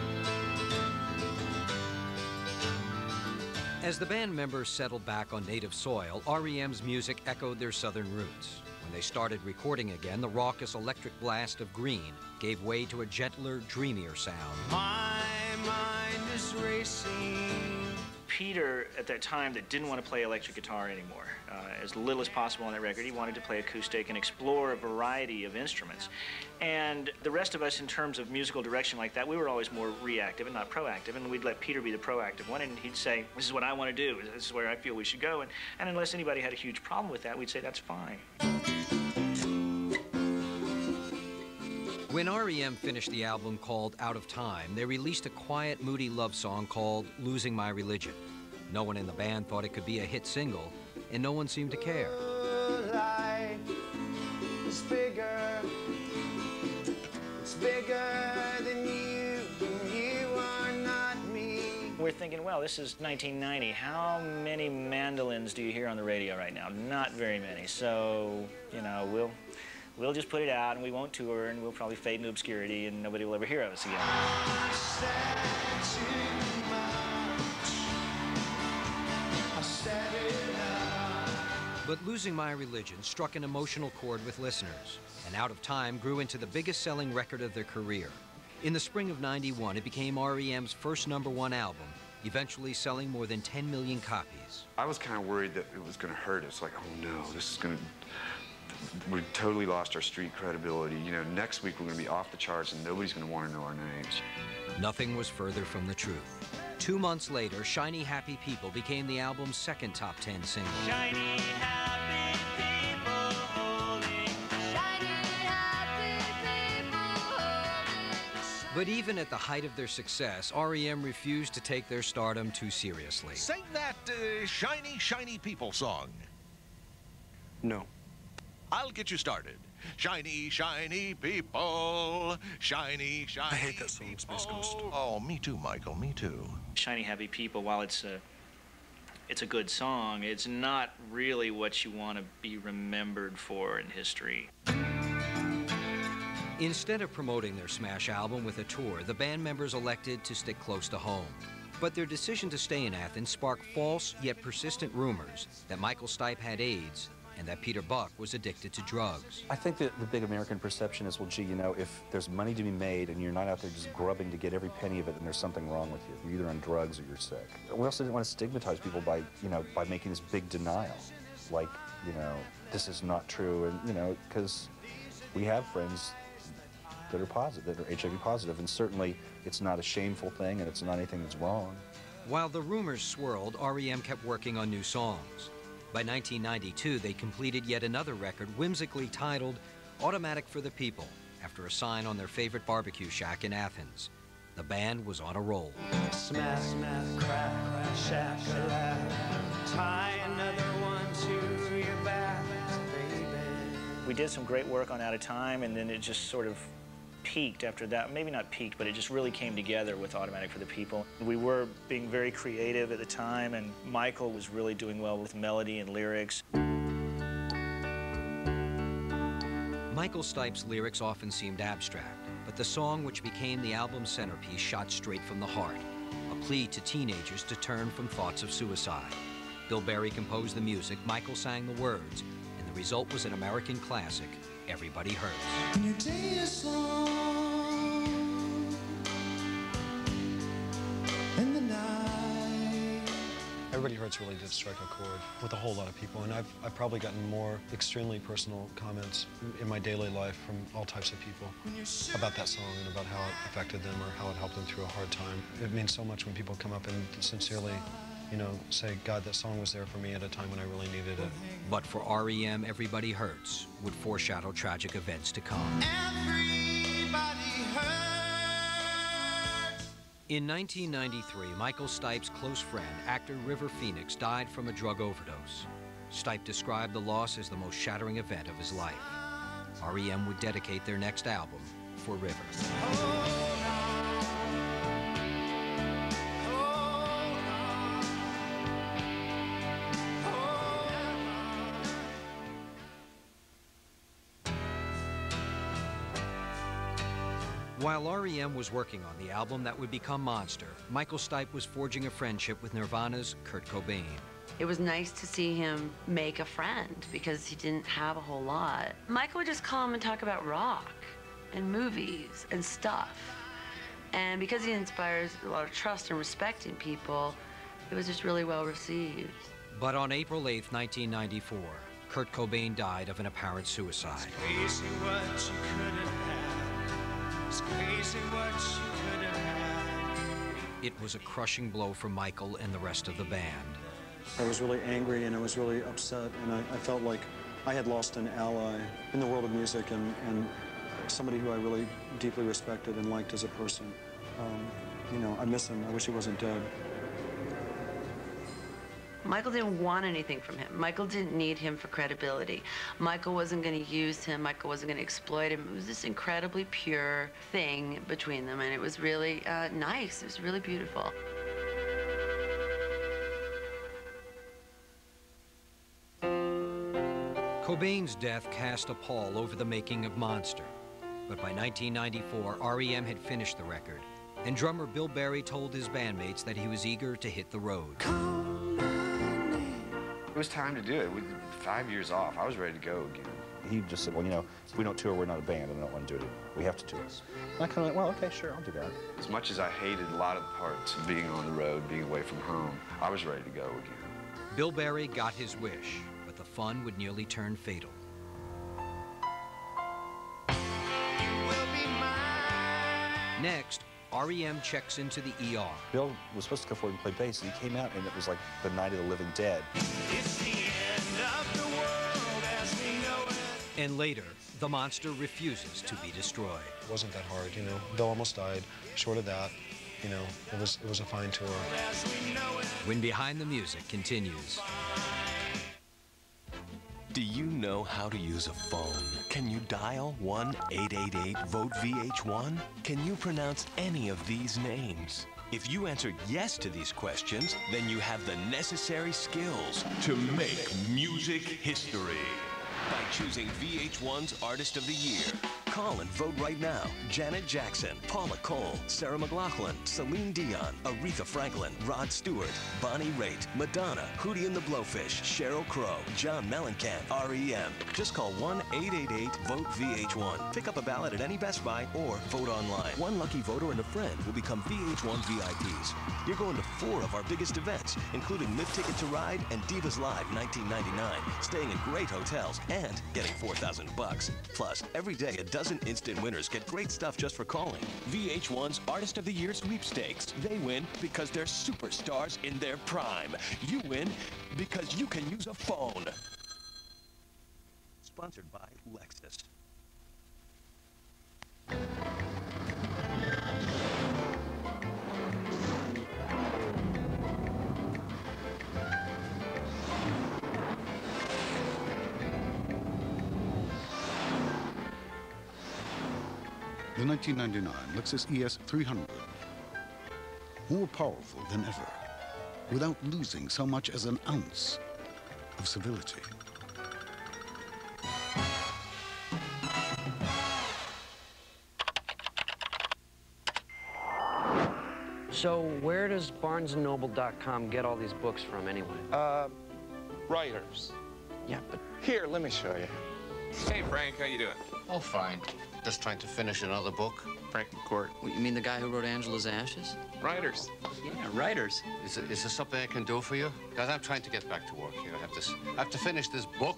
As the band members settled back on native soil, R.E.M's music echoed their southern roots. When they started recording again, the raucous electric blast of Green gave way to a gentler, dreamier sound. My mind is racing. Peter, at that time, that didn't want to play electric guitar anymore. As little as possible on that record. He wanted to play acoustic and explore a variety of instruments. And the rest of us, in terms of musical direction like that, we were always more reactive and not proactive, and we'd let Peter be the proactive one, and he'd say, this is what I want to do, this is where I feel we should go, and unless anybody had a huge problem with that, we'd say, that's fine. When R.E.M. finished the album called Out of Time, they released a quiet, moody love song called Losing My Religion. No one in the band thought it could be a hit single, and no one seemed to care. Life is bigger. It's bigger than you are not me. We're thinking, well, this is 1990. How many mandolins do you hear on the radio right now? Not very many. So, you know, we'll just put it out, and we won't tour, and we'll probably fade into obscurity, and nobody will ever hear of us again. But Losing My Religion struck an emotional chord with listeners, and Out of Time grew into the biggest-selling record of their career. In the spring of '91, it became R.E.M's first #1 album, eventually selling more than 10 million copies. I was kind of worried that it was going to hurt us, like, oh no, this is going to... We totally lost our street credibility. You know, next week we're going to be off the charts and nobody's going to want to know our names. Nothing was further from the truth. 2 months later, Shiny Happy People became the album's second top 10 single. Shiny happy people holding. Shiny happy people holding. But even at the height of their success, R.E.M. refused to take their stardom too seriously. Sing that Shiny, Shiny People song. No. I'll get you started. Shiny, shiny people. Shiny, shiny I hate that song, Space Ghost. Oh, me too, Michael, me too. Shiny Happy People, while it's a good song, it's not really what you want to be remembered for in history. Instead of promoting their smash album with a tour, the band members elected to stick close to home. But their decision to stay in Athens sparked false yet persistent rumors that Michael Stipe had AIDS and that Peter Buck was addicted to drugs. I think that the big American perception is, well, gee, you know, if there's money to be made and you're not out there just grubbing to get every penny of it, then there's something wrong with you. You're either on drugs or you're sick. We also didn't want to stigmatize people by, you know, by making this big denial. Like, you know, this is not true, and, you know, because we have friends that are positive, that are HIV positive, and certainly it's not a shameful thing and it's not anything that's wrong. While the rumors swirled, R.E.M. kept working on new songs. By 1992, they completed yet another record whimsically titled Automatic for the People, after a sign on their favorite barbecue shack in Athens. The band was on a roll. Smack, smack, crack, crack, shack, a tie another one to your back, baby. We did some great work on Out of Time, and then it just sort of peaked after that. Maybe not peaked, but it just really came together with Automatic for the People. We were being very creative at the time, and Michael was really doing well with melody and lyrics. Michael Stipe's lyrics often seemed abstract, but the song which became the album's centerpiece shot straight from the heart, a plea to teenagers to turn from thoughts of suicide. Bill Berry composed the music, Michael sang the words, and the result was an American classic, Everybody Hurts. When your day is long and the night. Everybody Hurts really did strike a chord with a whole lot of people, and I've probably gotten more extremely personal comments in my daily life from all types of people about that song and about how it affected them or how it helped them through a hard time. It means so much when people come up and sincerely, you know, say, God, that song was there for me at a time when I really needed it. But for R.E.M., Everybody Hurts would foreshadow tragic events to come. Everybody hurts. In 1993, Michael Stipe's close friend, actor River Phoenix, died from a drug overdose. Stipe described the loss as the most shattering event of his life. R.E.M. would dedicate their next album for River. While R.E.M. was working on the album that would become Monster, Michael Stipe was forging a friendship with Nirvana's Kurt Cobain. It was nice to see him make a friend because he didn't have a whole lot. Michael would just call him and talk about rock and movies and stuff. And because he inspires a lot of trust and respect in people, it was just really well received. But on April 8, 1994, Kurt Cobain died of an apparent suicide. Crazy what you could have had. It's crazy what you could have had. It was a crushing blow for Michael and the rest of the band. I was really angry and I was really upset, and I felt like I had lost an ally in the world of music and somebody who I really deeply respected and liked as a person. You know, I miss him. I wish he wasn't dead. Michael didn't want anything from him. Michael didn't need him for credibility. Michael wasn't going to use him. Michael wasn't going to exploit him. It was this incredibly pure thing between them, and it was really nice. It was really beautiful. Cobain's death cast a pall over the making of Monster. But by 1994, R.E.M. had finished the record, and drummer Bill Berry told his bandmates that he was eager to hit the road. It was time to do it. 5 years off, I was ready to go again. He just said, well, you know, if we don't tour, we're not a band, and I don't want to do it. We have to tour. And I kind of went, well, okay, sure, I'll do that. As much as I hated a lot of the parts of being on the road, being away from home, I was ready to go again. Bill Berry got his wish, but the fun would nearly turn fatal. Next, R.E.M. checks into the ER. Bill was supposed to come forward and play bass, and he came out, and it was like the Night of the Living Dead. It's the end of the world as we know it. And later, the monster refuses to be destroyed. It wasn't that hard, you know. Bill almost died. Short of that, you know, it was a fine tour. When Behind the Music continues. Do you know how to use a phone? Can you dial 1-888-VOTE-VH1? Can you pronounce any of these names? If you answered yes to these questions, then you have the necessary skills to make music history by choosing VH1's Artist of the Year. Call and vote right now. Janet Jackson, Paula Cole, Sarah McLachlan, Celine Dion, Aretha Franklin, Rod Stewart, Bonnie Raitt, Madonna, Hootie and the Blowfish, Sheryl Crow, John Mellencamp, R.E.M. Just call 1-888-VOTE-VH1. Pick up a ballot at any Best Buy or vote online. One lucky voter and a friend will become VH1 VIPs. You're going to 4 of our biggest events, including Live Ticket to Ride and Divas Live 1999, staying in great hotels and getting $4,000. Plus, every day a dozen instant winners get great stuff just for calling. VH1's Artist of the Year sweepstakes. They win because they're superstars in their prime. You win because you can use a phone. Sponsored by Lexus. The 1999 Lexus ES 300. More powerful than ever, without losing so much as an ounce of civility. So where does BarnesandNoble.com get all these books from anyway? Writers. Yeah, but... Here, let me show you. Hey, Frank, how you doing? Oh, fine. Just trying to finish another book. Frank McCourt. Well, you mean the guy who wrote Angela's Ashes? Writers. Yeah, writers. Is there something I can do for you? Guys, I'm trying to get back to work here. I have to finish this book.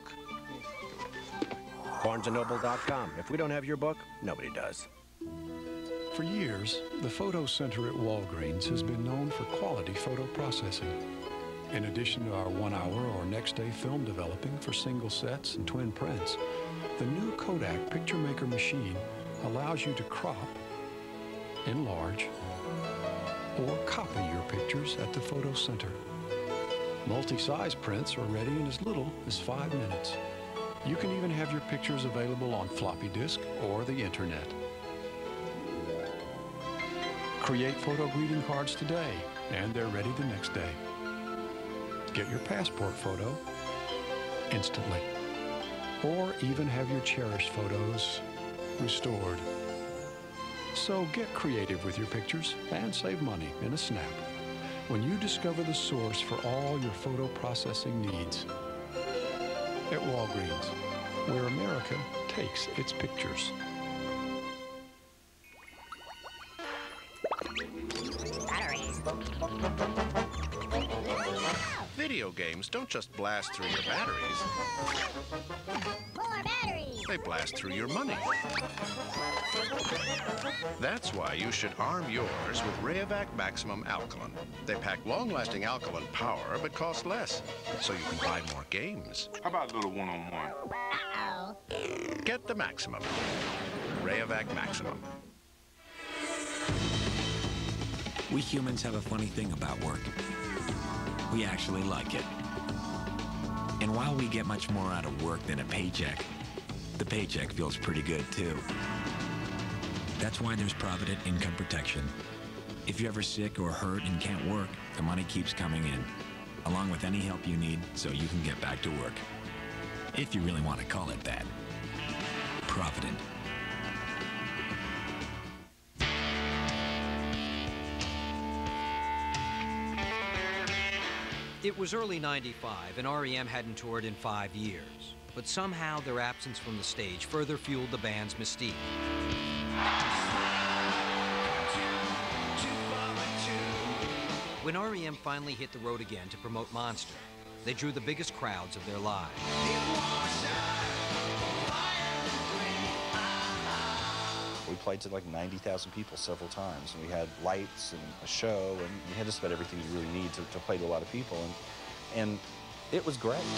BarnesandNoble.com. If we don't have your book, nobody does. For years, the photo center at Walgreens has been known for quality photo processing. In addition to our 1-hour or next-day film developing for single sets and twin prints, the new Kodak Picture Maker machine allows you to crop, enlarge, or copy your pictures at the photo center. Multi-size prints are ready in as little as 5 minutes. You can even have your pictures available on floppy disk or the internet. Create photo greeting cards today, and they're ready the next day. Get your passport photo instantly, or even have your cherished photos restored. So get creative with your pictures and save money in a snap when you discover the source for all your photo processing needs at Walgreens, where America takes its pictures. Video games don't just blast through your batteries. More batteries! They blast through your money. That's why you should arm yours with Rayovac Maximum Alkaline. They pack long-lasting alkaline power but cost less, so you can buy more games. How about a little one-on-one? Uh-oh. Get the Maximum. Rayovac Maximum. We humans have a funny thing about work. We actually like it. And while we get much more out of work than a paycheck, the paycheck feels pretty good too. That's why there's Provident Income Protection. If you're ever sick or hurt and can't work, the money keeps coming in, along with any help you need so you can get back to work. If you really want to call it that. Provident. It was early '95, and R.E.M. hadn't toured in 5 years. But somehow their absence from the stage further fueled the band's mystique. When R.E.M. finally hit the road again to promote Monster, they drew the biggest crowds of their lives. We played to like 90,000 people several times, and we had lights and a show, and we had just about everything you really need to play to a lot of people, and it was great.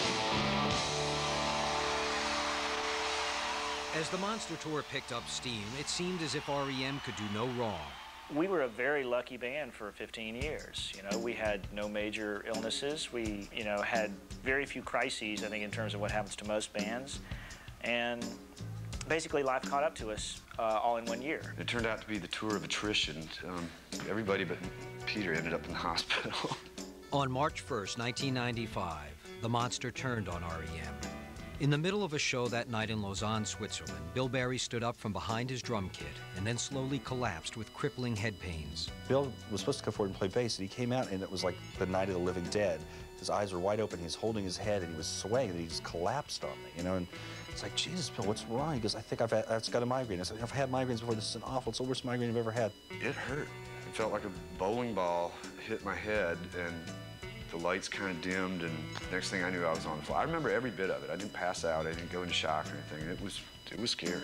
As the Monster Tour picked up steam, it seemed as if R.E.M. could do no wrong. We were a very lucky band for 15 years. You know, we had no major illnesses. We, had very few crises, I think, in terms of what happens to most bands. And basically, life caught up to us all in 1 year. It turned out to be the tour of attrition. Everybody but Peter ended up in the hospital. On March 1st, 1995, the Monster turned on R.E.M. In the middle of a show that night in Lausanne, Switzerland, Bill Berry stood up from behind his drum kit and then slowly collapsed with crippling head pains. Bill was supposed to come forward and play bass, and he came out, and it was like the Night of the Living Dead. His eyes were wide open, he was holding his head, and he was swaying, and he just collapsed on me, you know? And it's like, Jesus, Bill, what's wrong? He goes, I think I've got a migraine. I said, I've had migraines before. This is an awful, it's the worst migraine I've ever had. It hurt. It felt like a bowling ball hit my head, and the lights kind of dimmed, and next thing I knew, I was on the floor. I remember every bit of it. I didn't pass out. I didn't go into shock or anything. It was scary.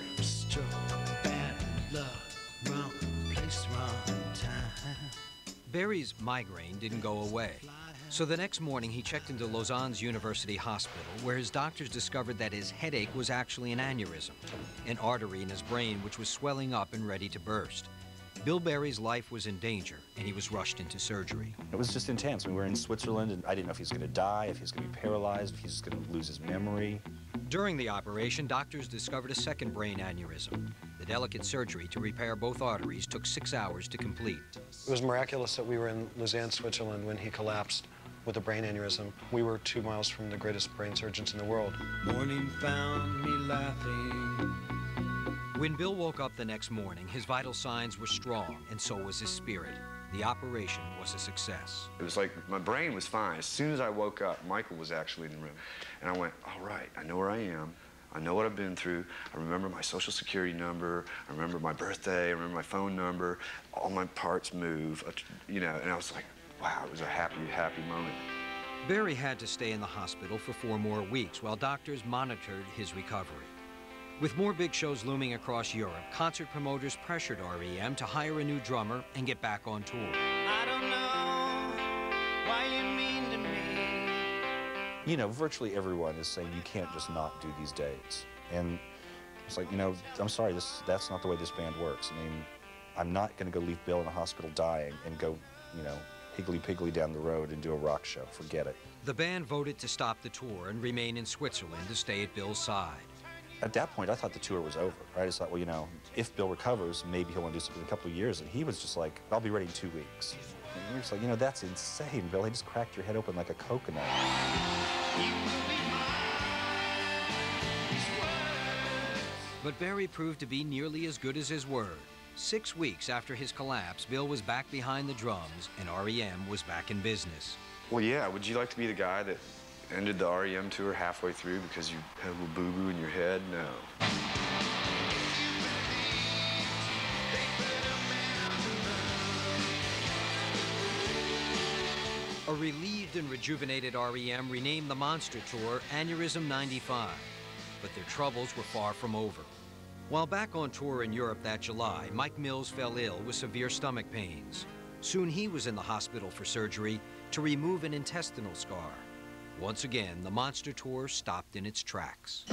Berry's migraine didn't go away. So the next morning, he checked into Lausanne's University Hospital, where his doctors discovered that his headache was actually an aneurysm, an artery in his brain which was swelling up and ready to burst. Bill Berry's life was in danger, and he was rushed into surgery. It was just intense. We were in Switzerland, and I didn't know if he was going to die, if he was going to be paralyzed, if he was going to lose his memory. During the operation, doctors discovered a second brain aneurysm. The delicate surgery to repair both arteries took 6 hours to complete. It was miraculous that we were in Lausanne, Switzerland when he collapsed with a brain aneurysm. We were 2 miles from the greatest brain surgeons in the world. Morning found me laughing. When Bill woke up the next morning, his vital signs were strong, and so was his spirit. The operation was a success. It was like my brain was fine. As soon as I woke up, Michael was actually in the room. And I went, all right, I know where I am. I know what I've been through. I remember my social security number. I remember my birthday. I remember my phone number. All my parts move, you know, and I was like, wow, it was a happy, happy moment. Berry had to stay in the hospital for 4 more weeks while doctors monitored his recovery. With more big shows looming across Europe, concert promoters pressured R.E.M. to hire a new drummer and get back on tour. I don't know why you mean to me. You know, virtually everyone is saying you can't just not do these dates. And it's like, you know, I'm sorry, that's not the way this band works. I mean, I'm not going to go leave Bill in the hospital dying and go, you know, higgly-piggly down the road and do a rock show. Forget it. The band voted to stop the tour and remain in Switzerland to stay at Bill's side. At that point, I thought the tour was over. Right? I just thought, well, you know, if Bill recovers, maybe he'll want to do something in a couple of years. And he was just like, I'll be ready in 2 weeks. And you're just like, you know, that's insane, Bill. He just cracked your head open like a coconut. But Berry proved to be nearly as good as his word. 6 weeks after his collapse, Bill was back behind the drums, and R.E.M. was back in business. Well, yeah, would you like to be the guy that ended the R.E.M. tour halfway through because you had a little boo-boo in your head? No. A relieved and rejuvenated R.E.M. renamed the Monster Tour Aneurysm 95, but their troubles were far from over. While back on tour in Europe that July, Mike Mills fell ill with severe stomach pains. Soon he was in the hospital for surgery to remove an intestinal scar. Once again, the Monster Tour stopped in its tracks.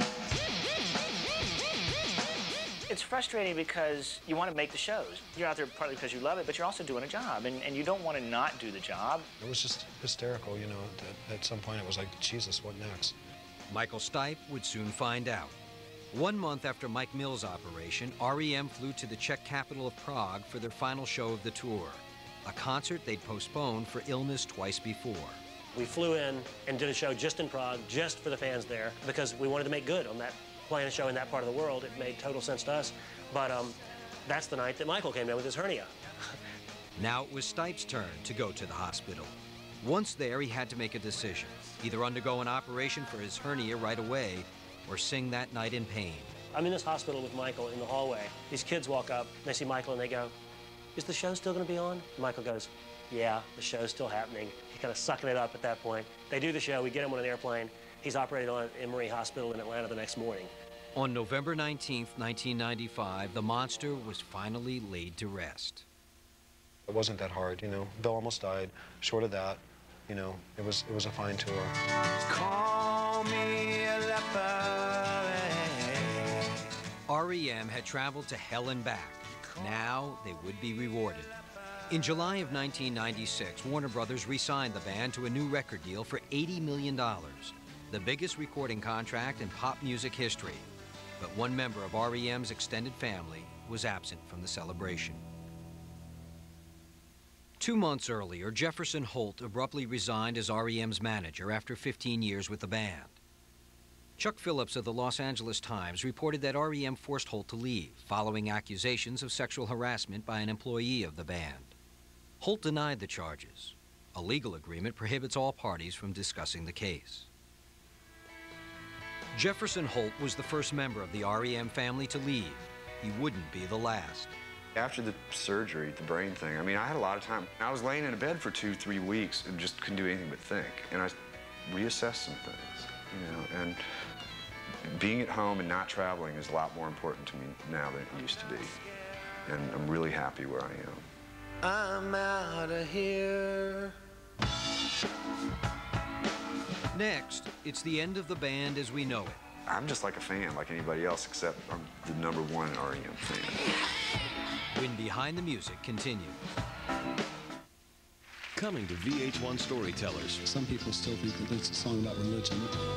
It's frustrating because you want to make the shows. You're out there partly because you love it, but you're also doing a job, and you don't want to not do the job. It was just hysterical, you know. At some point, it was like, Jesus, what next? Michael Stipe would soon find out. 1 month after Mike Mills' operation, R.E.M. flew to the Czech capital of Prague for their final show of the tour, a concert they'd postponed for illness twice before. We flew in and did a show just in Prague, just for the fans there, because we wanted to make good on that, playing a show in that part of the world. It made total sense to us. But that's the night that Michael came in with his hernia. Now it was Stipe's turn to go to the hospital. Once there, he had to make a decision, either undergo an operation for his hernia right away or sing that night in pain. I'm in this hospital with Michael in the hallway. These kids walk up, and they see Michael, and they go, is the show still going to be on? And Michael goes, yeah, the show's still happening. He's kind of sucking it up at that point. They do the show. We get him on an airplane. He's operated on at Emory Hospital in Atlanta the next morning. On November 19th, 1995, the Monster was finally laid to rest. It wasn't that hard, you know. Bill almost died. Short of that, you know, it was a fine tour. Call me a leper. R.E.M. had traveled to hell and back. Now they would be rewarded. In July of 1996, Warner Brothers re-signed the band to a new record deal for $80 million, the biggest recording contract in pop music history. But one member of R.E.M.'s extended family was absent from the celebration. 2 months earlier, Jefferson Holt abruptly resigned as R.E.M.'s manager after 15 years with the band. Chuck Phillips of the Los Angeles Times reported that R.E.M. forced Holt to leave following accusations of sexual harassment by an employee of the band. Holt denied the charges. A legal agreement prohibits all parties from discussing the case. Jefferson Holt was the first member of the R.E.M. family to leave. He wouldn't be the last. After the surgery, the brain thing, I mean, I had a lot of time. I was laying in a bed for 2-3 weeks and just couldn't do anything but think. And I reassessed some things, you know, and being at home and not traveling is a lot more important to me now than it used to be. And I'm really happy where I am. I'm out of here. Next, it's the end of the band as we know it. I'm just like a fan, like anybody else, except I'm the #1 R.E.M. fan. When Behind the Music continues. Coming to VH1 Storytellers. Some people still think that it's a song about religion.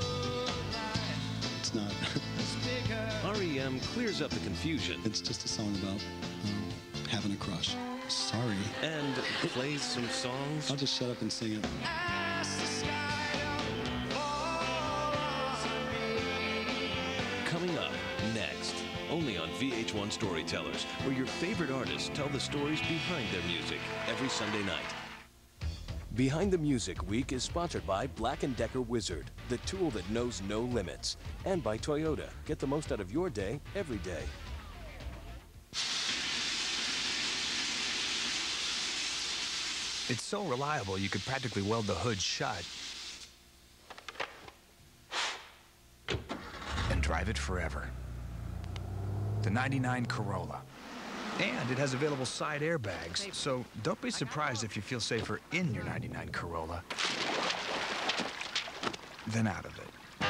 It's not. R.E.M. clears up the confusion. It's just a song about having a crush. Sorry. And plays some songs. I'll just shut up and sing it. Coming up next, only on VH1 Storytellers, where your favorite artists tell the stories behind their music every Sunday night. Behind the Music Week is sponsored by Black & Decker Wizard, the tool that knows no limits, and by Toyota. Get the most out of your day, every day. It's so reliable you could practically weld the hood shut and drive it forever. The 99 Corolla. And it has available side airbags, so don't be surprised if you feel safer in your 99 Corolla than out of it.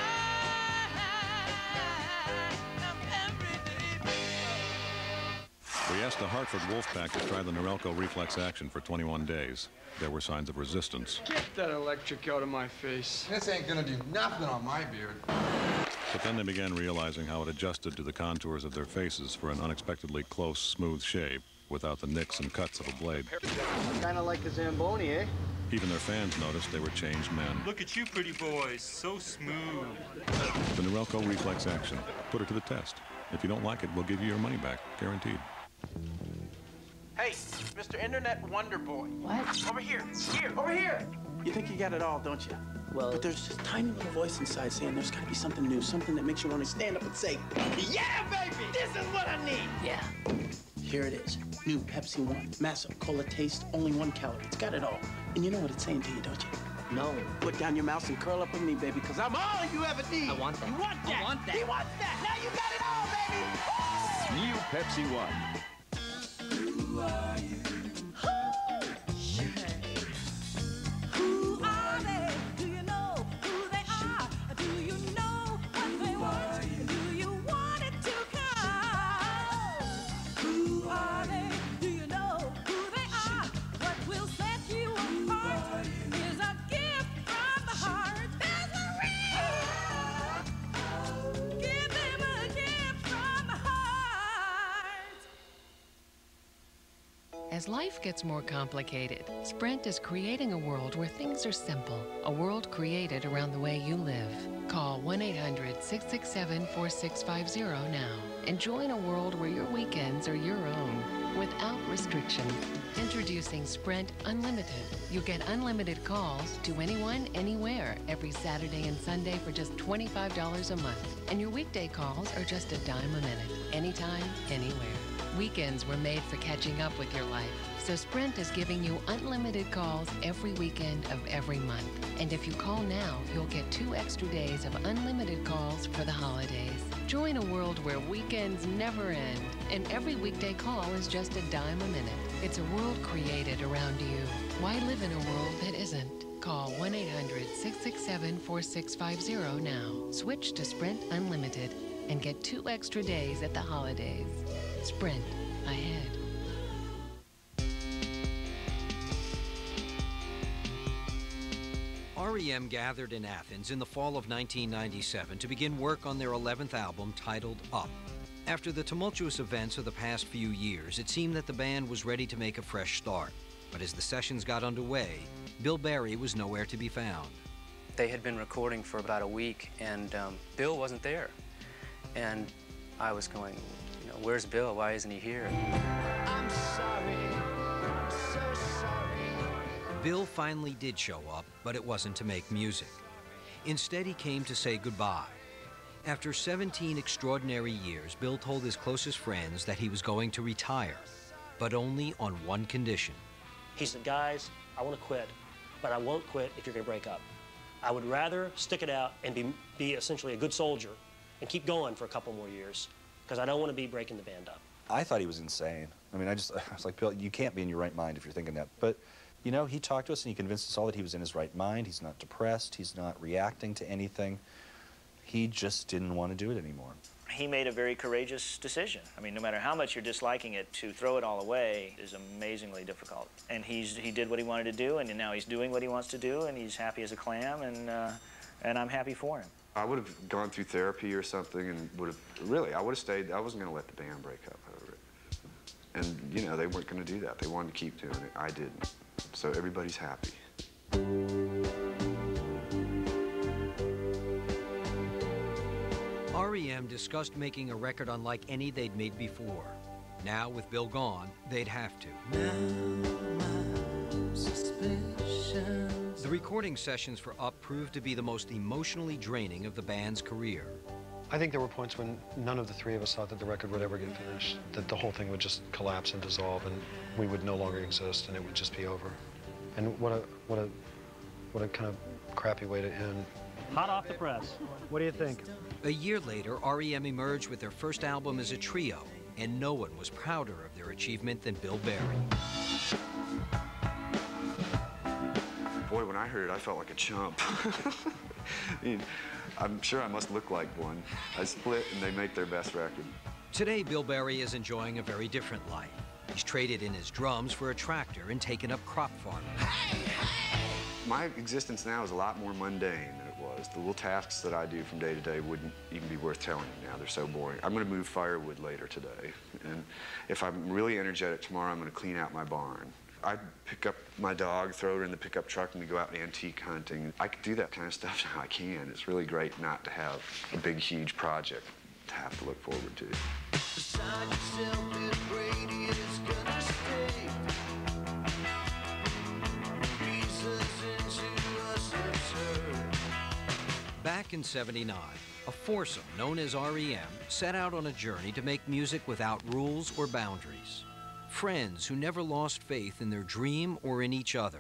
We asked the Hartford Wolfpack to try the Norelco reflex action for 21 days. There were signs of resistance. Get that electric out of my face. This ain't gonna do nothing on my beard. But then they began realizing how it adjusted to the contours of their faces for an unexpectedly close, smooth shave without the nicks and cuts of a blade. Kinda like a Zamboni, eh? Even their fans noticed they were changed men. Look at you, pretty boys. So smooth. The Norelco reflex action. Put it to the test. If you don't like it, we'll give you your money back. Guaranteed. Hey, Mr. Internet Wonder Boy. What? Over here. Over here. You think you got it all, don't you? Well, but there's this tiny little voice inside saying there's got to be something new, something that makes you want to stand up and say, Yeah, baby! This is what I need! yeah. Here it is. New Pepsi One. Massive cola taste, only 1 calorie. It's got it all. And you know what it's saying to you, don't you? No. Put down your mouse and curl up with me, baby, because I'm all you ever need. I want that. You want that. I want that. He wants that. Now you got it all, baby. New Pepsi One. Who are you? Who are they? Do you know who they are? Do you know what they want? Do you want it to come? Who are they? Do you know who they are? What will set you apart is a gift from the heart. There's a ring. Give them a gift from the heart. As life gets more complicated, Sprint is creating a world where things are simple, a world created around the way you live. Call 1-800-667-4650 now and join a world where your weekends are your own, without restriction. Introducing Sprint Unlimited. You get unlimited calls to anyone, anywhere, every Saturday and Sunday for just $25 a month. And your weekday calls are just $0.10 a minute, anytime, anywhere. Weekends were made for catching up with your life. So Sprint is giving you unlimited calls every weekend of every month. And if you call now, you'll get 2 extra days of unlimited calls for the holidays. Join a world where weekends never end, and every weekday call is just $0.10 a minute. It's a world created around you. Why live in a world that isn't? Call 1-800-667-4650 now. Switch to Sprint Unlimited and get 2 extra days at the holidays. Sprint ahead. R.E.M. gathered in Athens in the fall of 1997 to begin work on their 11th album titled Up. After the tumultuous events of the past few years, it seemed that the band was ready to make a fresh start. But as the sessions got underway, Bill Berry was nowhere to be found. They had been recording for about a week, and Bill wasn't there. And I was going, you know, where's Bill? Why isn't he here? I'm sorry, I'm so sorry. Bill finally did show up, but it wasn't to make music. Instead, he came to say goodbye. After 17 extraordinary years, Bill told his closest friends that he was going to retire, but only on one condition. He said, guys, I want to quit, but I won't quit if you're going to break up. I would rather stick it out and be essentially a good soldier and keep going for a couple more years, because I don't want to be breaking the band up. I thought he was insane. I mean, I was like, Bill, you can't be in your right mind if you're thinking that. But, you know, he talked to us and he convinced us all that he was in his right mind. He's not depressed. He's not reacting to anything. He just didn't want to do it anymore. He made a very courageous decision. I mean, no matter how much you're disliking it, to throw it all away is amazingly difficult. And he did what he wanted to do, and now he's doing what he wants to do, and he's happy as a clam, and I'm happy for him. I would have gone through therapy or something and would have, really, I would have stayed. I wasn't going to let the band break up over it. And, you know, they weren't going to do that. They wanted to keep doing it. I didn't. So everybody's happy. R.E.M. discussed making a record unlike any they'd made before. Now, with Bill gone, they'd have to. The recording sessions for Up proved to be the most emotionally draining of the band's career. I think there were points when none of the three of us thought that the record would ever get finished, that the whole thing would just collapse and dissolve, and we would no longer exist, and it would just be over. And what a kind of crappy way to end. Hot off the press. What do you think? A year later, R.E.M. emerged with their first album as a trio, and no one was prouder of their achievement than Bill Berry. Boy, when I heard it, I felt like a chump. I mean, I'm sure I must look like one. I split, and they make their best record. Today, Bill Berry is enjoying a very different life. He's traded in his drums for a tractor and taken up crop farming. My existence now is a lot more mundane than it was. The little tasks that I do from day to day wouldn't even be worth telling you now. They're so boring. I'm going to move firewood later today. And if I'm really energetic tomorrow, I'm going to clean out my barn. I pick up my dog, throw her in the pickup truck, and we go out antique hunting. I can do that kind of stuff now. I can. It's really great not to have a big, huge project to have to look forward to. Back in '79, a foursome known as R.E.M. set out on a journey to make music without rules or boundaries. Friends who never lost faith in their dream or in each other.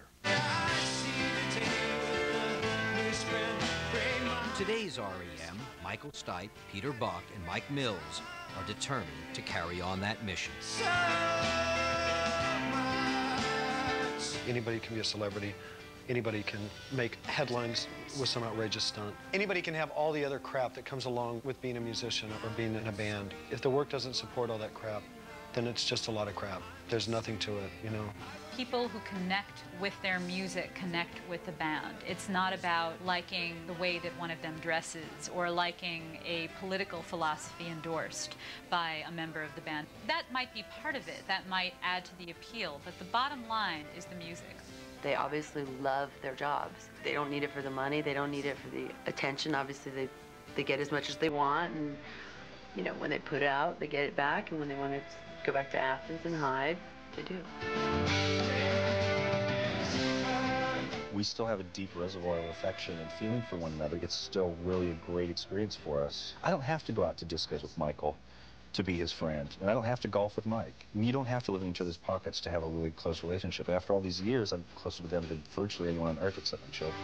Today's R.E.M., Michael Stipe, Peter Buck, and Mike Mills are determined to carry on that mission. Anybody can be a celebrity. Anybody can make headlines with some outrageous stunt. Anybody can have all the other crap that comes along with being a musician or being in a band. If the work doesn't support all that crap, then it's just a lot of crap. There's nothing to it, you know? People who connect with their music connect with the band. It's not about liking the way that one of them dresses or liking a political philosophy endorsed by a member of the band. That might be part of it. That might add to the appeal, but the bottom line is the music. They obviously love their jobs. They don't need it for the money. They don't need it for the attention. Obviously, they get as much as they want, and you know, when they put it out, they get it back, and when they want to go back to Athens and hide, they do. We still have a deep reservoir of affection and feeling for one another. It's still really a great experience for us. I don't have to go out to discos with Michael to be his friend, and I don't have to golf with Mike. I mean, you don't have to live in each other's pockets to have a really close relationship. After all these years, I'm closer to them than virtually anyone on earth except my children.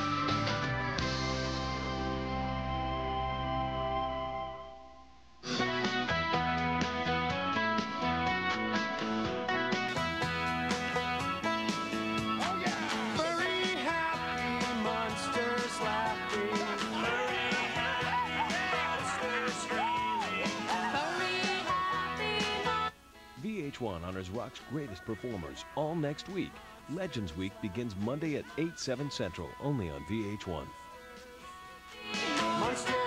VH1 honors rock's greatest performers all next week. Legends Week begins Monday at 8/7 Central, only on VH1.